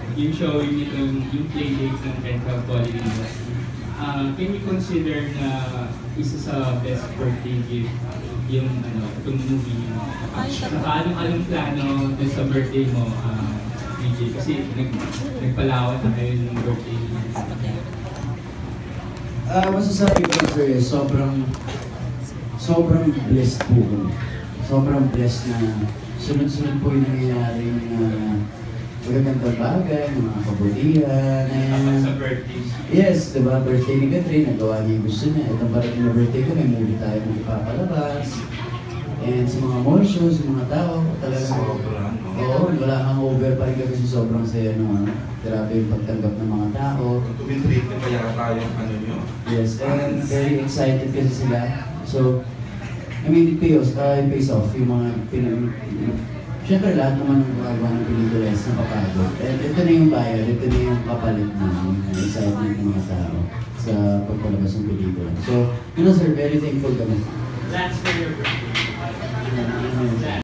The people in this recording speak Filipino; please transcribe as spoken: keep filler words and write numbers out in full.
yung showing nitong yung playdate ng tenth of quality mo. Uh, can you consider na isa sa best birthday gift yung ano, itong movie mo? Saka anong-anong plano dun sa birthday mo, uh, D J? Kasi nag, nagpalawat na kayo ng birthday mo. Ah, uh, masasabi ko sir, sobrang sobrang blessed po ko. Sobrang blessed na sunod-sunod po yung nangyayaring uh, magagandang bagay, mga kabutihan. Kapag sa birthday. Yes, diba? Birthday ni Kathryn, nagawa niya yung gusto niya. Itong parating na birthday ko, may movie tayo magpapalabas. And sa mga mall shows, sa mga tao, talagang sobrang. Oo, wala kang over pa rin kasi sobrang saya naman. Grabe yung pagtanggap ng mga tao. Kung tumintreat na kaya tayong ano nyo. Yes, and very excited kasi sila. So, I mean, it pays, uh, it pays off yung mga pinag... Siyempre, lahat naman ng gumagawa ng pelikula is napapagod. And ito na yung bayad, ito na yung kapalit na yung excitement ng mga tao sa pagpalabas ng pelikula. So, you know sir, very thankful kami. That's for your birthday.